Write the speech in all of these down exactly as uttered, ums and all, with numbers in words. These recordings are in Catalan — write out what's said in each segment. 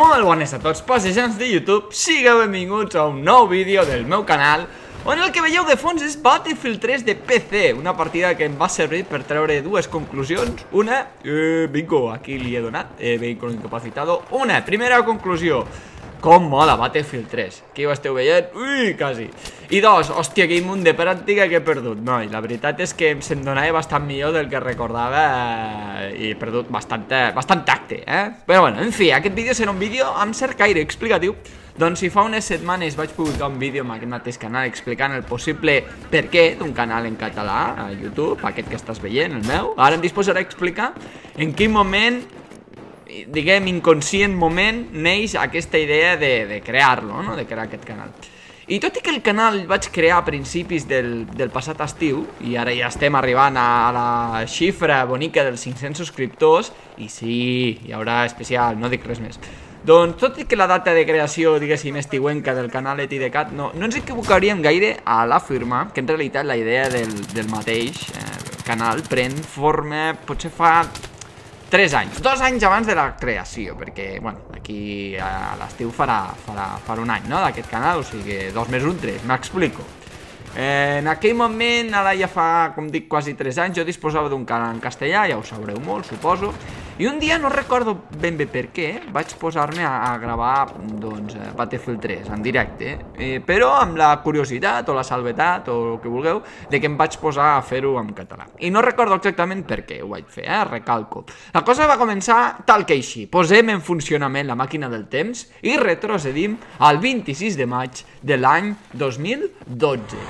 Molt bones a tots, passejants de YouTube, sigueu benvinguts a un nou vídeo del meu canal, on el que veieu de fons és Battlefield tres de P C, una partida que em va servir per treure dues conclusions. Una, eh, bingo, aquí li he donat, eh, vehículo incapacitado. Una, primera conclusió, com mola Battlefield tres, aquí ho esteu veient, ui, quasi. I dos, hòstia, quin munt de pràctica que he perdut, noi, la veritat és que se'm donava bastant millor del que recordava eh, i he perdut bastant, bastant tacte, eh? Però bueno, en fi, aquest vídeo serà un vídeo amb cert caire explicatiu. Doncs si fa unes setmanes vaig publicar un vídeo en aquest mateix canal explicant el possible per què d'un canal en català a YouTube, aquest que estàs veient, el meu, ara em disposaré a explicar en quin moment, diguem, inconscient moment, neix aquesta idea de, de crear-lo, no? De crear aquest canal. I tot i que el canal el vaig crear a principis del, del passat estiu, i ara ja estem arribant a la xifra bonica dels cinc-cents subscriptors, i sí, hi haurà especial, no dic res més. Doncs tot i que la data de creació, diguéssim, estiuenca del canal EtiDecat, no, no ens equivocaríem gaire a l'afirmar que en realitat la idea del, del mateix eh, canal pren forma, potser fa tres anys, dos anys abans de la creació, perquè, bueno, aquí a l'estiu farà, farà, farà un any, no?, d'aquest canal, o sigui, dos més un, tres, m'explico. Eh, en aquell moment, ara ja fa, com dic, quasi tres anys, jo disposava d'un canal en castellà, ja ho sabreu molt, suposo, i un dia, no recordo ben bé per què, vaig posar-me a, a gravar, doncs, Battlefield tres en directe, eh, però amb la curiositat o la salvetat o el que vulgueu, de que em vaig posar a fer-ho en català. I no recordo exactament per què ho vaig fer, eh, recalco. La cosa va començar tal que així, posem en funcionament la màquina del temps i retrocedim al vint-i-sis de maig de l'any dos mil dotze.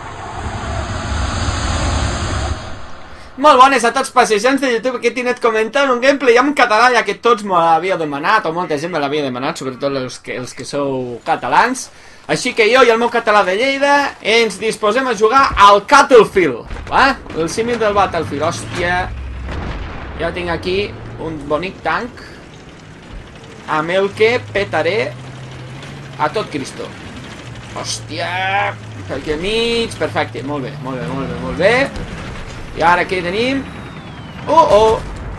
Molt bones a tots passejants de YouTube, que he tingut comentant un gameplay en català, ja que tots me l'havíeu demanat, o molta gent me l'havia demanat, sobretot els que, els que sou catalans. Així que jo i el meu català de Lleida ens disposem a jugar al Battlefield, va? El símil del Battlefield, hòstia. Ja tinc aquí un bonic tanc amb el que petaré a tot Cristo. Hòstia, per aquí al mig, perfecte, molt bé, molt bé, molt bé, molt bé. I ara què tenim? Oh, oh!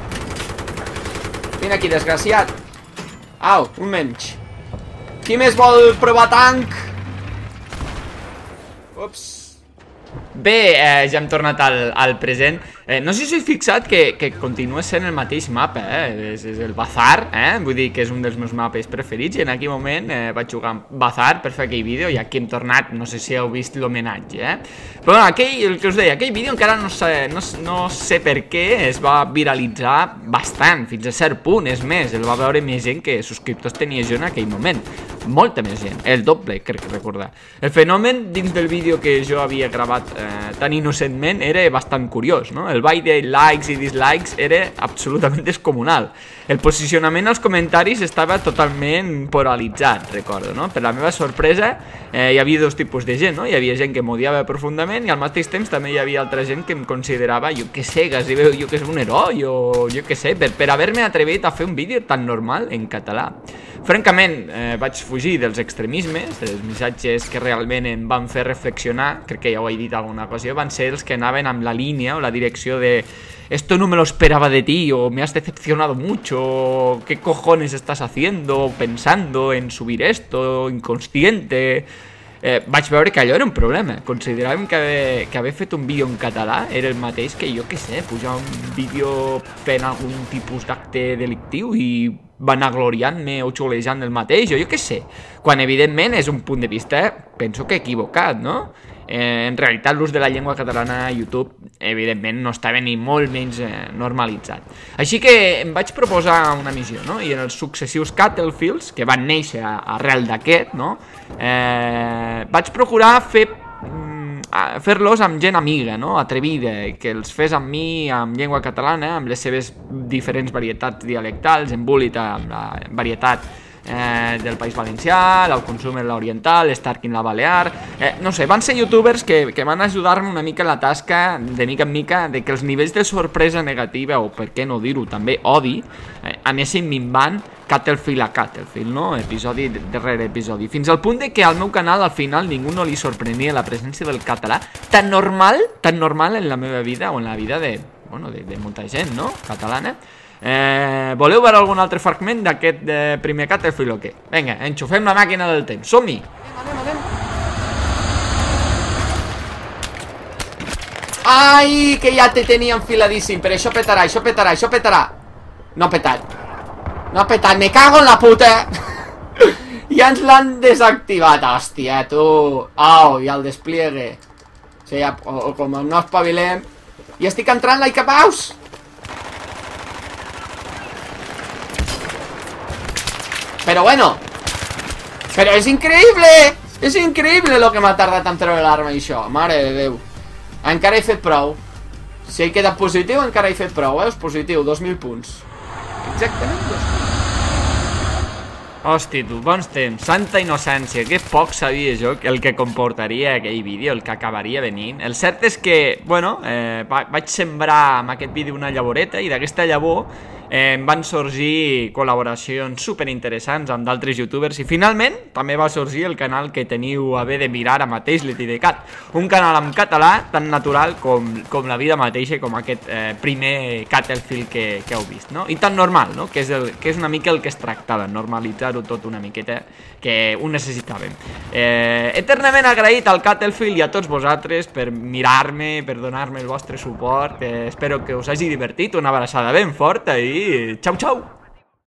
Vine aquí, desgraciat. Au, un menys. Qui més vol provar tanc? Ups. Bé, eh, ja hem tornat al, al present. Eh, no sé si us he fixat que, que continua sent el mateix mapa, eh? És, és el Bazar, eh? Vull dir que és un dels meus mapes preferits i en aquell moment eh, vaig jugar amb Bazar per fer aquell vídeo i aquí hem tornat, no sé si heu vist l'homenatge, eh? Però bueno, aquell, el que us deia, aquell vídeo encara no sé, no, no sé per què es va viralitzar bastant, fins a cert punt, és més, el va veure més gent que subscriptors tenia jo en aquell moment. Molta més gent, el doble, crec que recordar. El fenomen dins del vídeo que jo havia gravat eh, tan innocentment era bastant curiós, no? El ball de likes i dislikes era absolutament descomunal. El posicionament als comentaris estava totalment polaritzat, recordo, no? Per la meva sorpresa, eh, hi havia dos tipus de gent, no? Hi havia gent que m'odiava profundament i al mateix temps també hi havia altra gent que em considerava, jo que sé, gairebé jo que és un heroi o jo que sé, per, per haver-me atrevit a fer un vídeo tan normal en català. Francament, eh, vaig fugir dels extremismes, dels missatges que realment em van fer reflexionar, crec que ja ho he dit alguna ocasió, van ser els que anaven amb la línia o la direcció de esto no me lo esperaba de ti, o me has decepcionado mucho, o qué cojones estás haciendo, pensando en subir esto, inconsciente. Eh, vaig veure que allò era un problema. Consideràvem que haver, que haver fet un vídeo en català era el mateix que, jo que sé, pujar un vídeo fent algun tipus d'acte delictiu i vanagloriant-me o xulejant el mateix, o jo que sé. Quan, evidentment, és un punt de vista, penso que equivocat, no? Eh, en realitat, l'ús de la llengua catalana a YouTube, evidentment, no estava ni molt menys eh, normalitzat. Així que em vaig proposar una missió, no? I en els successius Battlefields, que van néixer arrel d'aquest, no? Eh, vaig procurar fer mm, fer-los amb gent amiga, no? Atrevida, que els fes amb mi amb llengua catalana, amb les seves diferents varietats dialectals, embúlit amb la varietat Eh, del País Valencià, l'Auconsumer l'Oriental, l'Starkin la Balear, eh, no sé, van ser youtubers que, que van ajudar-me una mica en la tasca, de mica en mica, de que els nivells de sorpresa negativa, o per què no dir-ho també, odi, eh, anessin minvant Battlefield a Battlefield, no? Episodi darrere episodi, fins al punt de que al meu canal al final ningú no li sorprenia la presència del català tan normal, tan normal en la meva vida o en la vida de, bueno, de, de molta gent, no? Catalana. eh, Voleu veure algun altre fragment d'aquest eh, primer Battlefield o què? Vinga, enxufem la màquina del temps, som-hi! Anem, anem, anem. Ai, que ja te tenia enfiladíssim. Però això petarà, això petarà, això petarà. No ha petat. No ha petat, me cago en la puta. Ja ens l'han desactivat, hòstia, tu. Au, i el despliegue. O sigui, ja, o, o com no espavilem. I estic entrant like a mouse. Però bueno. Però és increïble. És increïble lo que m'ha tardat en treure l'arma i això. Mare de Déu. Encara he fet prou. Si he quedat positiu, encara he fet prou, veus? Positiu, dos mil punts. Exactament dos mil. Hosti, tu, bons temps, santa innocència. Que poc sabia jo el que comportaria aquell vídeo, el que acabaria venint. El cert és que, bueno, eh, vaig sembrar amb aquest vídeo una llavoreta i d'aquesta llavor eh, van sorgir col·laboracions superinteressants amb d'altres youtubers i finalment també va sorgir el canal que teniu a haver de mirar ara mateix, l'EtiDeCat. Un canal en català tan natural com, com la vida mateixa, com aquest eh, primer Battlefield que, que heu vist, no? I tan normal, no? Que és, el, que és una mica el que es tractava, normalitzar-ho tot una miqueta, que ho necessitàvem. Eh, eternament agraït al Battlefield i a tots vosaltres per mirar-me, per donar-me el vostre suport. Eh, espero que us hagi divertit, una abraçada ben forta i xau xau!